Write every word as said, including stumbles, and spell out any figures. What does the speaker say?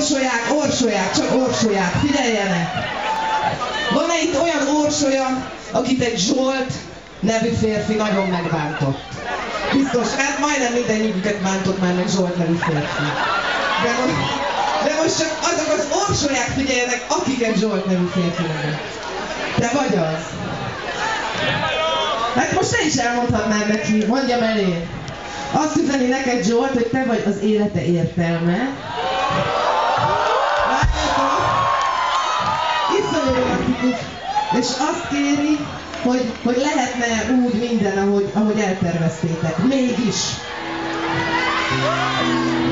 Orsolyák, orsolyák, csak orsolyák, figyeljenek! Van-e itt olyan orsolya, akit egy Zsolt nevű férfi nagyon megbántott? Biztos, hát majdnem mindegyiküket bántott már meg Zsolt nevű férfi. De most, de most csak azok az orsolyák, figyeljenek, akiket Zsolt nevű férfi nevű. Te vagy az? Hát most te is elmondhatnád neki, mondjam elé. Azt üzeni neked Zsolt, hogy te vagy az élete értelme. Látjátok? Iszonyú romantikus. És azt kéri, hogy, hogy lehetne úgy minden, ahogy, ahogy elterveztétek. Mégis.